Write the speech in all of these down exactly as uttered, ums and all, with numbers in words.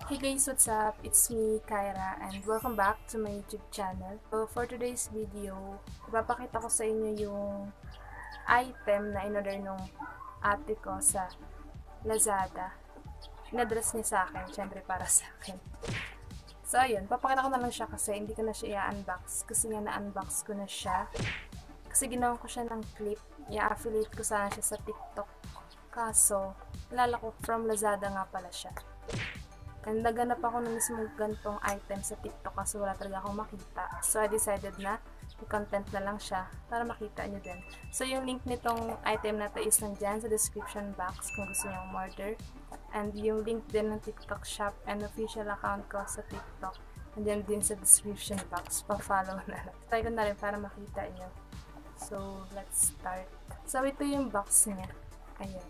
Hey guys, what's up? It's me, Kyra, and welcome back to my YouTube channel. So, for today's video, ipapakita ko sa inyo yung item na in-order nung ate ko sa Lazada. In-address niya sa akin, syempre para sa akin. So, ayun, papakita ko na lang siya kasi hindi ko na siya i-unbox kasi nga na-unbox ko na siya. Kasi ginawa ko siya ng clip, i-affiliate ko sana siya sa TikTok. Kaso, nalala ko from Lazada nga pala siya. And naganap ako ng mismo gantong item sa TikTok kasi wala talaga akong makita. So, I decided na i-content na lang siya para makita nyo din. So, yung link nitong item na to is nandyan sa description box kung gusto nyo order. And yung link din ng TikTok shop and official account ko sa TikTok. Nandyan din sa description box. Pa-follow na lang. Try ko na rin para makita nyo. So, let's start. So, ito yung box niya. Ayan.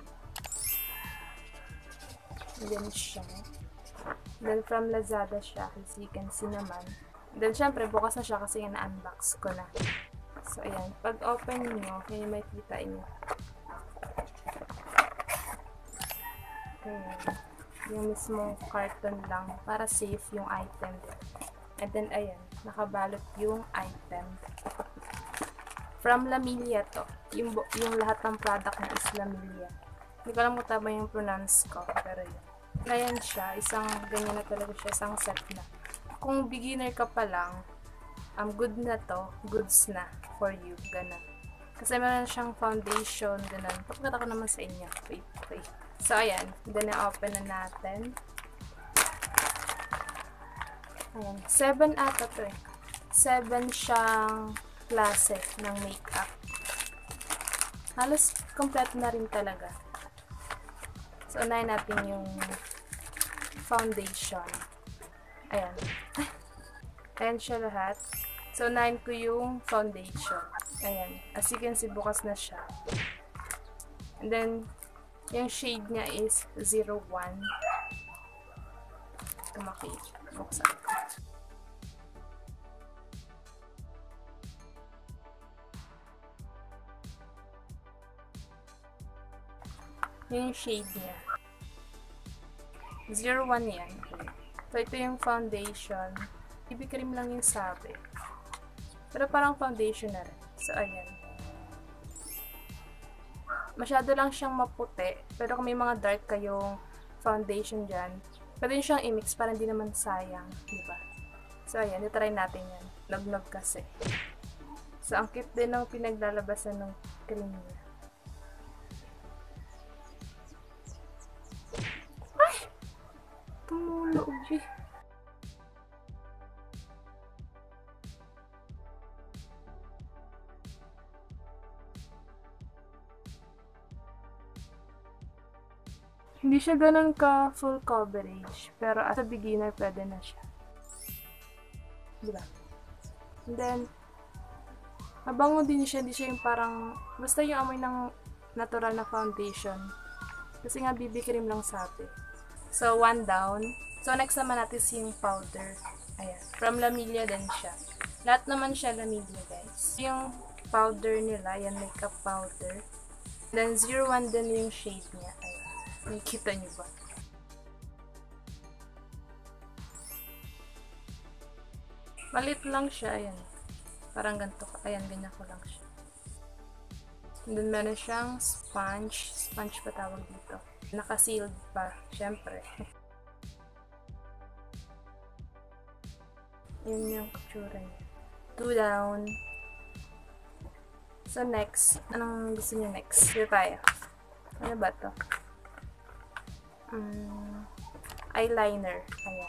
Ayan siya. Then, from Lazada siya, as you can see naman. Then, syempre, bukas na siya kasi yung na-unbox ko na. So, ayan. Pag open nyo, kayo may kita nyo. Ayan. Yung mismong carton lang para safe yung item din. And then, ayan. Nakabalot yung item. From Lamilia to. Yung, yung lahat ng product na is Lamilia. Hindi ko alam kung tama yung pronounce ko, pero yun. Ayan siya, isang ganyan na talaga siya, isang set na. Kung beginner ka pa lang, um, good na to, goods na for you, ganun. Kasi meron siyang foundation, ganun. Papakita ko naman sa inyo. Wait, wait. So, ayan, then na-open na natin. Ayan, seven ata to eh. seven siyang klase ng makeup. Halos complete na rin talaga. So, unahin natin yung foundation. Ayan. Ayan siya lahat. So, unahin ko yung foundation. Ayan. As you can see, bukas na siya. And then, yung shade niya is zero one. Tumakit. Buksan ko. Yung shade niya. zero one yan. Okay. So, ito yung foundation. B B cream lang yung sabi. Pero parang foundation na rin. So, ayan. Masyado lang siyang maputi. Pero kung may mga dark kayong foundation dyan, pwede siyang i-mix para hindi naman sayang. Diba? So, ayan. Itry natin yan. Nag-nog kasi. So, ang cute din ng pinaglalabasan ng cream niya. Tumulo, ubi. Hindi siya ganun ka full coverage, pero as a beginner, pwede na siya. Diba? And then, mabango din siya, hindi siya yung parang, basta yung amoy ng natural na foundation. Kasi nga, B B cream lang sabi. So, one down. So, next naman natin yung powder. Ayan. From Lamilia din siya. Lahat naman siya Lamilia, guys. Yung powder nila, yan, makeup powder. Then, zero one din yung shade niya. Ayan. Nakikita niyo ba? Malit lang siya, ayan. Parang ganito. Ayan, ganyan ko lang siya. And then, meron siyang sponge. Sponge pa tawag dito. Naka-sealed pa, syempre. Yun yung kutsura niya. Two down. So, next. Anong gusto niyo next? Dito tayo. Ano ba to? Um, eyeliner. Ayan.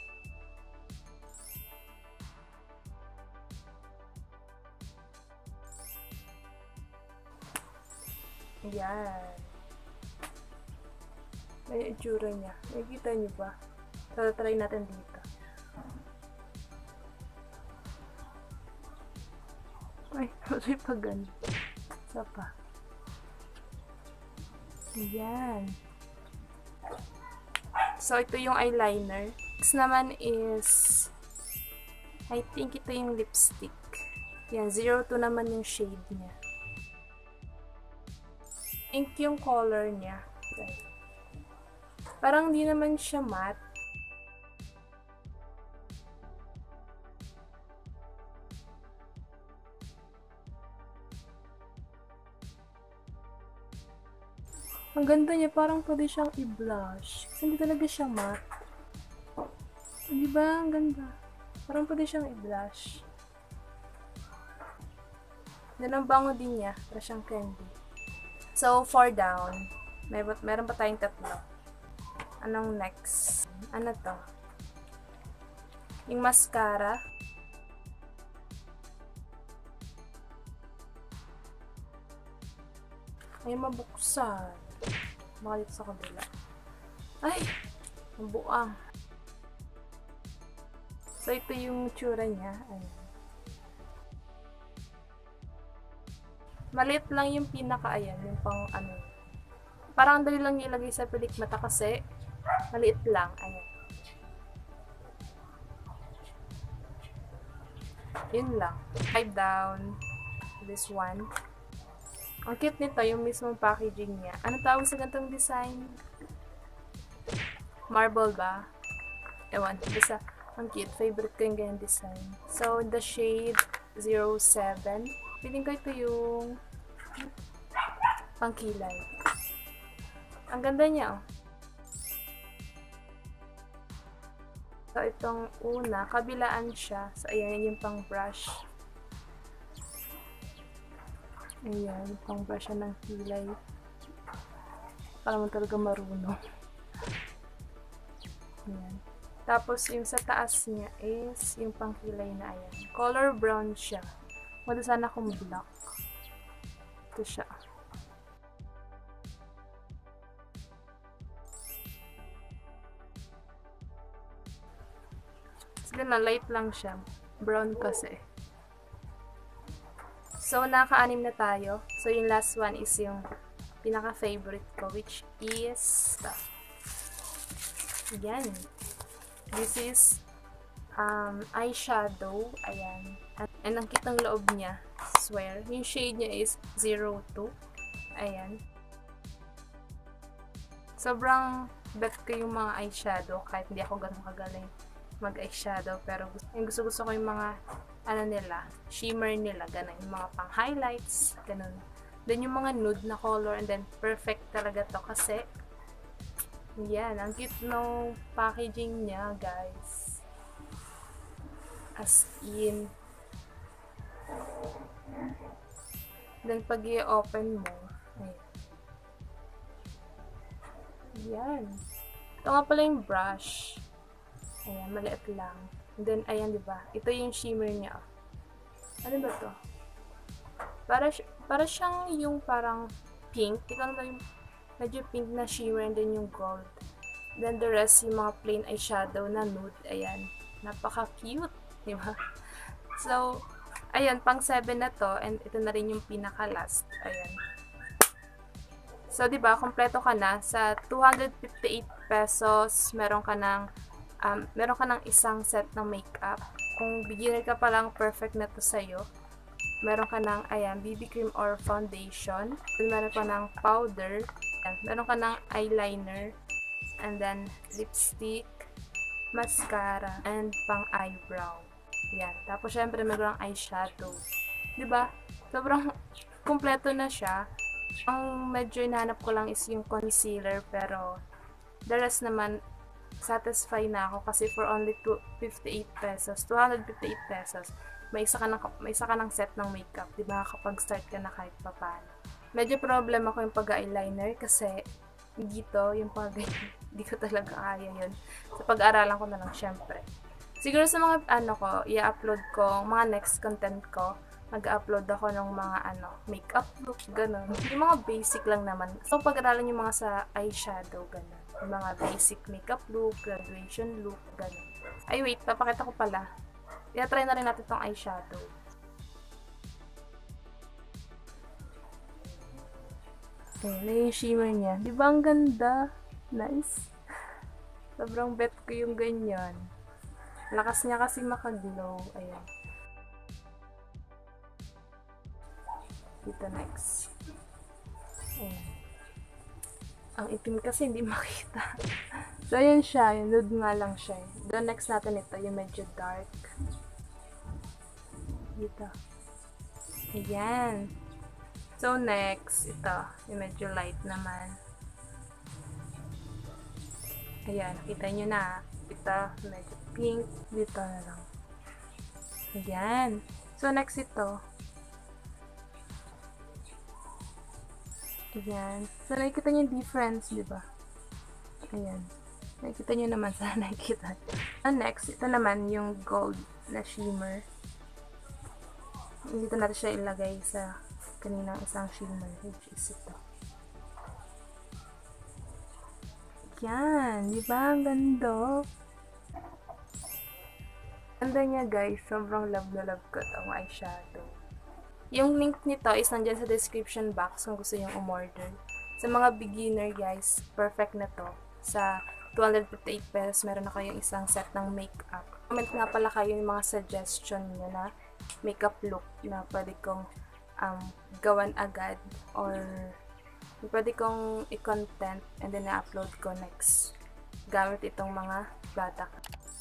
Ayan. May itsura niya. Nakikita niyo ba? So, try natin dito. Ay, kasi pa ganun. Isa pa. Ayan. So, ito yung eyeliner. Next naman is, I think ito yung lipstick. Yan, zero two naman yung shade niya. Pink yung color niya. Parang di naman siya matte. Ang ganda niya, parang pwede siyang i-blush. Kasi hindi talaga siya matte. Di ba? Ang ganda. Parang pwede siyang i-blush. Then, ang bango din niya. Para siyang candy. So, four down. May, meron pa tayong tatlo. Anong next? Ano to? Yung mascara. Ay, mabuksan. Baka dito sa kabila. Ay! Ang buang. So, ito yung tsura niya. Ayan. Maliit lang yung pinaka, ayan. Yung pang ano. Parang dali lang nilagay sa pilik mata kasi maliit lang. Ayan. Yun lang. Five down. This one. Ang cute nito, yung mismong packaging niya. Ano tawag sa gantong design? Marble ba? Ewan. Basta, ang cute. Favorite ko yung ganyan design. So, the shade zero seven. Piling ko ito yung pangkilay. Ang ganda niya, oh. So, itong una, kabilaan siya. So, ayan, yung pang brush. Ayan, pang brush siya ng kilay. Para mo talaga marunong. Ayan. Tapos, yung sa taas niya is yung pang kilay na ayan. Color brown siya. Wala sana akong black. Ito siya. Sige na, light lang siya. Brown kasi. So, naka-anim na tayo. So, yung last one is yung pinaka-favorite ko, which is ito. Ayan. This is um, eyeshadow. Ayan. And ang kitang loob niya, swear. Yung shade niya is zero two. Ayan. Sobrang bet ko yung mga eyeshadow kahit hindi ako ganun kagaling mag-eyeshadow. Pero yung gusto-gusto ko yung mga ano nila, shimmer nila, ganun. Yung mga pang highlights, ganun. Then yung mga nude na color, and then perfect talaga to kasi yan, ang cute no packaging niya, guys. As in. Then pag i-open mo, ayan. Yan. Ito nga pala yung brush. Ayan, maliit lang. And then, ayan, diba? Ito yung shimmer niya. Ano ba to? Para, para siyang yung parang pink. Tignan mo yung medyo pink na shimmer and then yung gold. Then the rest, yung mga plain eyeshadow na nude. Ayan. Napaka-cute. Diba? So, ayan, pang seven na to. And ito na rin yung pinaka-last. Ayan. So, diba, kompleto ka na. Sa two hundred fifty-eight pesos, meron ka ng Um, meron ka ng isang set ng makeup. Kung beginner ka pa lang, perfect na to sa'yo. Meron ka ng, ayan, B B cream or foundation. Then, meron ka ng powder. Ayan, meron ka ng eyeliner. And then, lipstick, mascara, and pang eyebrow. Ayan. Tapos, syempre, meron kang eyeshadow. Diba? Sobrang kumpleto na siya. Ang medyo hinahanap ko lang is yung concealer. Pero, the rest naman, satisfy na ako kasi for only two hundred fifty-eight pesos, two hundred fifty-eight pesos, may isa ka ng, may isa ka ng set ng makeup, di ba? Kapag start ka na kahit pa paano. Medyo problem ako yung pag-eyeliner kasi dito, yung pag hindi ko talaga kaya yun. Sa pag-aralan ko na lang, syempre. Siguro sa mga ano ko, i-upload ko, mga next content ko, mag-upload ako ng mga ano, makeup look, ganun. Yung mga basic lang naman. So, pag-aralan yung mga sa eyeshadow, ganun. Yung mga basic makeup look, graduation look, ganun. Ay, wait, papakita ko pala. I-try na rin natin itong eyeshadow. Ayan, na yung shimmer niya. Di ba ang ganda? Nice. Sobrang bet ko yung ganyan. Lakas niya kasi makaglow. Ayan. Dito next. Ayan. Ang itim kasi hindi makita. So, ayan siya. Yung nude nga lang siya. The next natin ito, yung medyo dark. Dito. Ayan. So, next, ito. Yung medyo light naman. Ayan, nakita nyo na. Ito, medyo pink. Dito na lang. Ayan. So, next ito. Ayan. So, nakikita nyo yung difference, di ba? Ayan. Nakikita nyo naman sa nakikita. And next, ito naman yung gold na shimmer. Dito natin siya ilagay sa kaninang isang shimmer, which is ito. Yan, di ba? Ang ganda. Ganda niya, guys. Sobrang love na love ko itong eyeshadow. Yung link nito is nandyan sa description box kung gusto nyo umorder. Sa mga beginner, guys, perfect na to. Sa two hundred fifty-eight pesos, meron na kayong isang set ng makeup. Comment nga pala kayo yung mga suggestion nyo na makeup look na pwede kong um, gawan agad or pwede kong i-content and then na-upload ko next gamit itong mga product.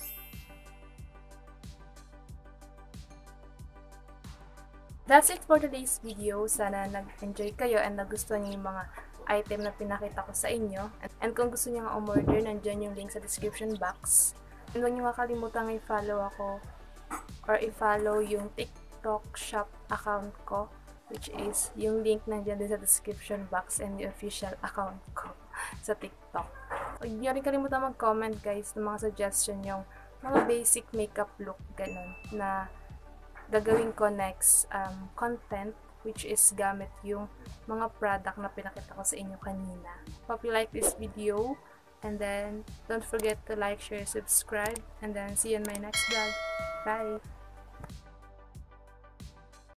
That's it for today's video. Sana nag-enjoy kayo and nagustuhan niyo yung mga item na pinakita ko sa inyo. And kung gusto niyo nga umorder, nandiyan yung link sa description box. And huwag niyo makalimutan i-follow ako or i-follow yung TikTok shop account ko, which is yung link nandiyan din sa description box and the official account ko sa TikTok. Huwag niyo rin kalimutan mag-comment, guys, ng mga suggestion yung mga basic makeup look, ganun, na gagawin ko next um, content, which is gamit yung mga product na pinakita ko sa inyo kanina. Hope you like this video, and then don't forget to like, share, subscribe, and then see you in my next vlog. Bye!